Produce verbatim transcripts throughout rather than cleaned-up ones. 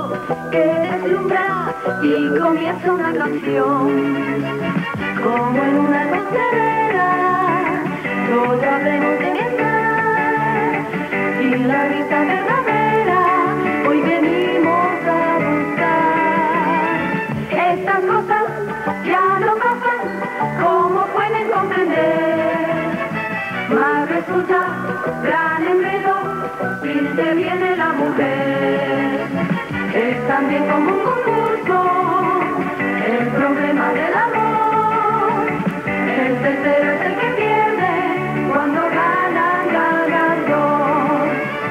que deslumbra y comienza una canción. Como en una carrera, todos hablemos de mientras, y la risa verdadera hoy venimos a buscar. Estas cosas ya no pasan, como pueden comprender, mas resulta gran enredo y se viene la mujer. Es también como un concurso el problema del amor. El tercero es el que pierde cuando ganan, ganan dos.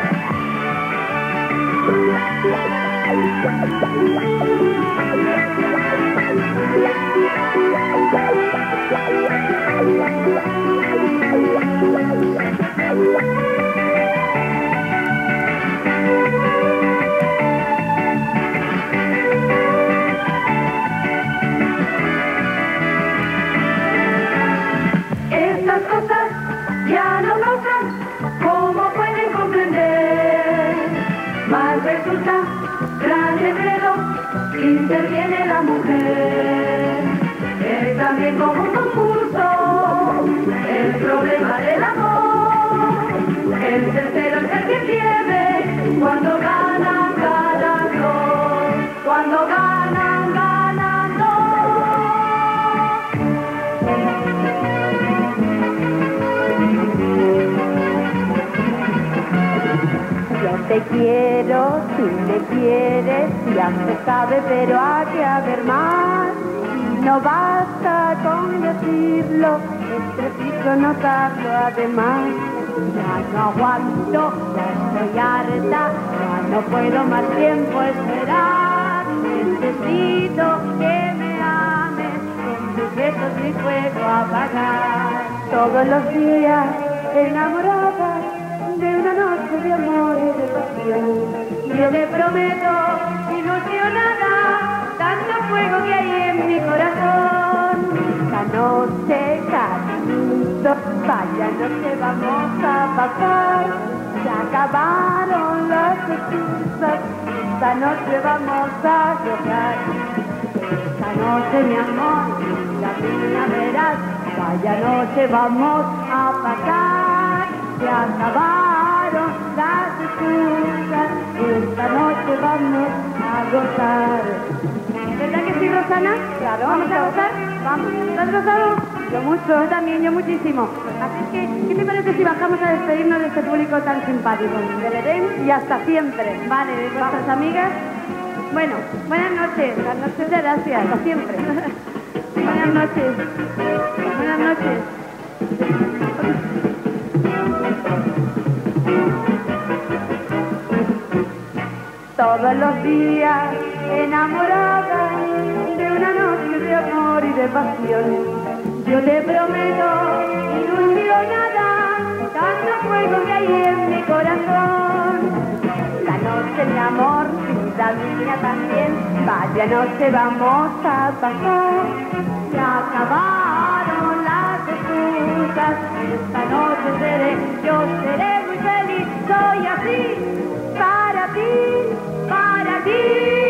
Estas cosas ya no pasan, como pueden comprender, mas resulta gran enredo, interviene la mujer. Es también como un concurso el problema del amor. El tercero es el que pierde cuando ganan, ganan dos. Cuando ganan, ganan dos. Yo te quiero, si me quieres, ya se sabe, pero hay que haber más. Y no basta con decirlo, es preciso notarlo además. Ya no aguanto, ya estoy harta, ya no puedo más tiempo esperar. Necesito que me ames, con tus besos mi fuego apagar. Todos los días enamorada de una noche de amor y de pasión, yo te prometo, ilusionada, tanto fuego que hay en mi corazón. Esta noche, cariñito, vaya noche vamos a pasar. Se acabaron las excusas, esta noche vamos a llorar. Esta noche, mi amor, la mía verás, vaya noche vamos a pasar. Se acabaron las excusas, esta noche vamos a gozar. ¿Verdad que sí, Rosana? Claro, ¿vamos a gozar? Vamos. ¿Lo has gozado? Yo mucho. Yo también, yo muchísimo. Así que, ¿qué te parece si bajamos a despedirnos de este público tan simpático? De Belén y hasta siempre. Vale, de vuestras amigas. Bueno, buenas noches. Buenas noches, muchas gracias. Hasta siempre. Buenas noches. Buenas noches. Todos los días enamorada de una noche de amor y de pasión, yo te prometo, ilusionada, tanto fuego que hay en mi corazón. La noche, mi amor, la mía también, vaya noche vamos a pasar. Se acabaron las excusas, esta noche seré, yo seré muy feliz, soy así, para ti, para ti.